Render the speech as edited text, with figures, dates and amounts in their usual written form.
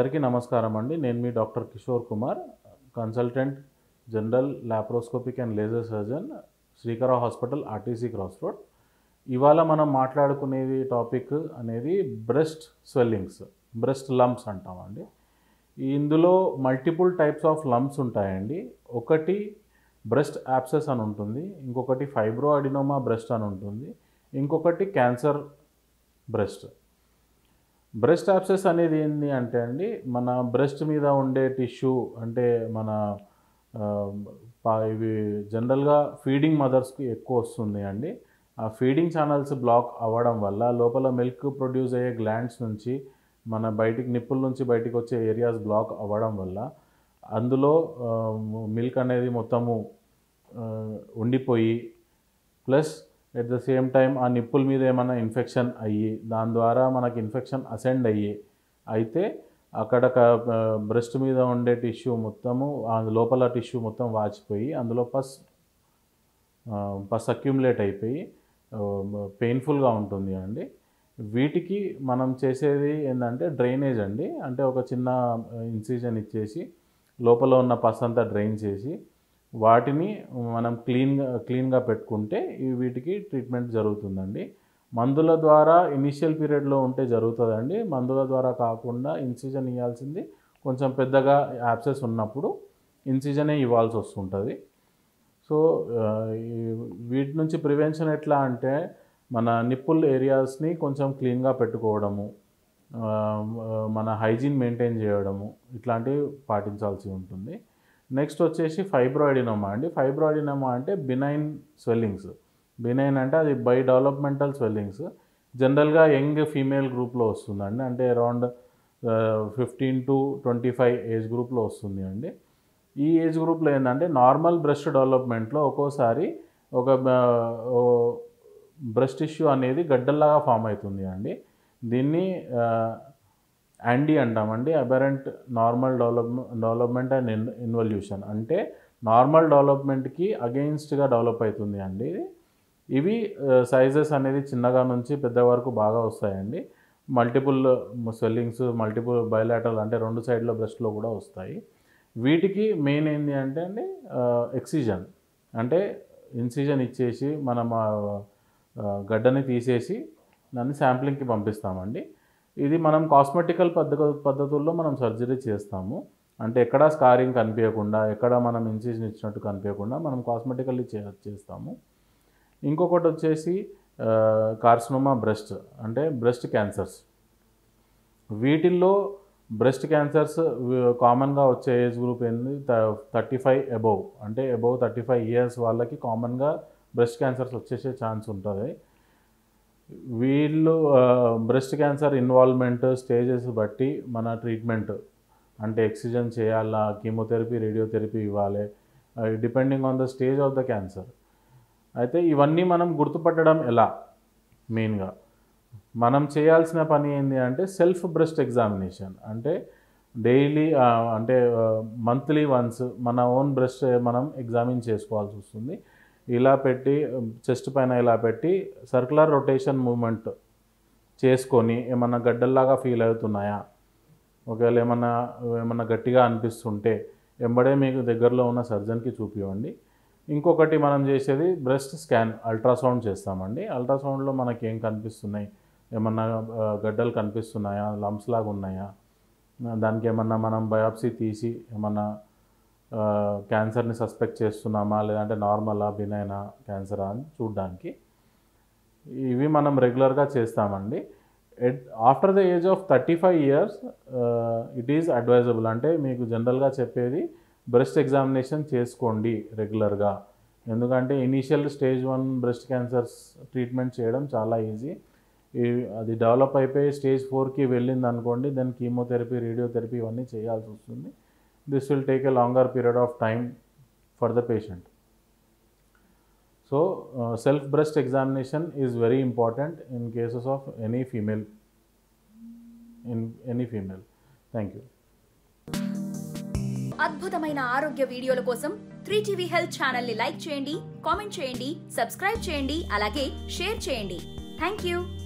అందరికీ నమస్కారం అండి. నేను మీ doctor Kishore Kumar, consultant general laparoscopic and laser surgeon, Srikara hospital, RTC cross road. ఇవాళ మనం మాట్లాడుకునేది టాపిక్ అనేది బ్రెస్ట్ స్వెల్లింగ్స్, బ్రెస్ట్ లంప్స్ అంటామండి. ఇందులో మల్టిపుల్ టైప్స్ ఆఫ్ లంప్స్ ఉంటాయండి. ఒకటి బ్రెస్ట్ యాబ్సెస్ అని ఉంటుంది, ఇంకొకటి ఫైబ్రో అడినోమా బ్రెస్ట్ అని ఉంటుంది, ఇంకొకటి క్యాన్సర్ బ్రెస్ట్. బ్రెస్ట్ యాబ్సెస్ అనేది ఏంటి అంటే అండి, మన బ్రెస్ట్ మీద ఉండే టిష్యూ అంటే మన ఇవి జనరల్గా ఫీడింగ్ మదర్స్కి ఎక్కువ వస్తుంది అండి. ఆ ఫీడింగ్ ఛానల్స్ బ్లాక్ అవ్వడం వల్ల లోపల మిల్క్ ప్రొడ్యూస్ అయ్యే గ్లాండ్స్ నుంచి మన నిప్పుల నుంచి బయటికి వచ్చే ఏరియాస్ బ్లాక్ అవ్వడం వల్ల అందులో మిల్క్ అనేది మొత్తము ఉండిపోయి, plus at the same time ఆ నిప్పుల మీద ఏమైనా ఇన్ఫెక్షన్ అయ్యి దాని ద్వారా మనకి ఇన్ఫెక్షన్ అసెండ్ అయితే అక్కడ బ్రెస్ట్ మీద ఉండే టిష్యూ మొత్తము లోపల టిష్యూ మొత్తం వాచిపోయి అందులో పస్ అక్యుములేట్ అయిపోయి పెయిన్ఫుల్గా ఉంటుంది అండి. వీటికి మనం చేసేది ఏంటంటే డ్రైనేజ్ అండి. అంటే ఒక చిన్న ఇన్సిజన్ ఇచ్చేసి లోపల ఉన్న పస్ అంతా డ్రైన్ చేసి వాటిని మనం క్లీన్గా పెట్టుకుంటే వీటికి ట్రీట్మెంట్ జరుగుతుందండి. మందుల ద్వారా ఇనిషియల్ పీరియడ్లో ఉంటే జరుగుతుందండి. మందుల ద్వారా కాకుండా ఇన్సిజన్ ఇవ్వాల్సింది కొంచెం పెద్దగా యాబ్సెస్ ఉన్నప్పుడు ఇన్సిజనే ఇవ్వాల్సి వస్తుంటుంది. సో వీటి నుంచి ప్రివెన్షన్ ఎట్లా అంటే మన నిప్పుల్ ఏరియాస్ని కొంచెం క్లీన్గా పెట్టుకోవడము, మన హైజీన్ మెయింటైన్ చేయడము, ఇట్లాంటివి పాటించాల్సి ఉంటుంది. నెక్స్ట్ వచ్చేసి ఫైబ్రో అడినోమా అండి. ఫైబ్రో అడినోమా అంటే బినైన్ స్వెల్లింగ్స్. బినైన్ అంటే అది బై డెవలప్మెంటల్ స్వెల్లింగ్స్. జనరల్గా యంగ్ ఫీమేల్ గ్రూప్లో వస్తుందండి. అంటే అరౌండ్ 15 to 25 ఏజ్ గ్రూప్లో వస్తుంది అండి. ఈ ఏజ్ గ్రూప్లో ఏంటంటే నార్మల్ బ్రెస్ట్ డెవలప్మెంట్లో ఒక్కోసారి ఒక బ్రెస్ట్ టిష్యూ అనేది గడ్డల్లాగా ఫామ్ అవుతుంది అండి. దీన్ని యాండీ అంటామండి, aberrant normal development and involution. అంటే నార్మల్ డెవలప్మెంట్కి అగెయిన్స్ట్గా డెవలప్ అవుతుంది అండి. ఇవి సైజెస్ అనేది చిన్నగా నుంచి పెద్ద వరకు బాగా వస్తాయండి. మల్టిపుల్ స్వెల్లింగ్స్, మల్టిపుల్ బయలాటరల్ అంటే రెండు సైడ్ల బ్రెస్ట్లో కూడా వస్తాయి. వీటికి మెయిన్ ఏంటి అంటే అండి ఎక్సిజన్, అంటే ఇన్సిజన్ ఇచ్చేసి మనం గడ్డని తీసేసి దాన్ని శాంప్లింగ్కి పంపిస్తామండి. ఇది మనం కాస్మెటికల్ పద్ధతుల్లో మనం సర్జరీ చేస్తాము. అంటే ఎక్కడ స్కారింగ్ కనిపించకుండా, ఎక్కడ మనం ఇన్సిజన్ ఇచ్చినట్టు కనిపించకుండా మనం కాస్మెటికల్లీ చేస్తాము. ఇంకొకటి వచ్చేసి కార్సినోమా బ్రెస్ట్, అంటే బ్రెస్ట్ క్యాన్సర్స్. వీటిల్లో బ్రెస్ట్ క్యాన్సర్స్ కామన్గా వచ్చే ఏజ్ గ్రూప్ ఏంది 35 అబోవ్, అంటే అబోవ్ 35 ఇయర్స్ వాళ్ళకి కామన్గా బ్రెస్ట్ క్యాన్సర్స్ వచ్చేసే ఛాన్స్ ఉంటుంది. వీళ్ళు బ్రెస్ట్ క్యాన్సర్ ఇన్వాల్వ్మెంట్ స్టేజెస్ బట్టి మన ట్రీట్మెంట్, అంటే ఎక్సిజన్ చేయాలా, కీమోథెరపీ, రేడియోథెరపీ ఇవ్వాలి, depending on the stage of the cancer. అయితే ఇవన్నీ మనం గుర్తుపట్టడం ఎలా? మెయిన్గా మనం చేయాల్సిన పని ఏంటి అంటే సెల్ఫ్ బ్రెస్ట్ ఎగ్జామినేషన్. అంటే డైలీ అంటే మంత్లీ వన్స్ మన ఓన్ బ్రెస్ట్ మనం ఎగ్జామిన్ చేసుకోవాల్సి వస్తుంది. ఇలా పెట్టి చెస్ట్ పైన ఇలా పెట్టి సర్క్యులర్ రొటేషన్ మూమెంట్ చేసుకొని ఏమన్నా గడ్డల్లాగా ఫీల్ అవుతున్నాయా, ఒకవేళ ఏమన్నా గట్టిగా అనిపిస్తుంటే వెంబడే మీకు దగ్గరలో ఉన్న సర్జన్కి చూపివ్వండి. ఇంకొకటి మనం చేసేది బ్రెస్ట్ స్కాన్, అల్ట్రాసౌండ్ చేస్తామండి. అల్ట్రాసౌండ్లో మనకి ఏం కనిపిస్తున్నాయి, ఏమన్నా గడ్డలు కనిపిస్తున్నాయా, లంప్స్ లాగా ఉన్నాయా, దానికి ఏమన్నా మనం బయాప్సీ తీసి ఏమన్నా క్యాన్సర్ని సస్పెక్ట్ చేస్తున్నామా, లేదంటే నార్మలా, బినైనా, క్యాన్సరా అని చూడడానికి ఇవి మనం రెగ్యులర్గా చేస్తామండి. After the age of 35 years it is advisable. అంటే మీకు జనరల్గా చెప్పేది బ్రెస్ట్ ఎగ్జామినేషన్ చేసుకోండి రెగ్యులర్గా. ఎందుకంటే initial stage 1 breast cancers treatment చేయడం చాలా ఈజీ. అది డెవలప్ అయిపోయి స్టేజ్ 4కి వెళ్ళింది అనుకోండి, దెన్ కీమోథెరపీ, రేడియోథెరపీ ఇవన్నీ చేయాల్సి వస్తుంది. This will take a longer period of time for the patient. So self breast examination is very important in cases of any female. Thank you. అద్భుతమైన ఆరోగ్య వీడియోల కోసం 3TV హెల్త్ ఛానల్ ని like చేయండి, comment చేయండి, సబ్స్క్రైబ్ చేయండి, అలాగే share చేయండి. థాంక్యూ.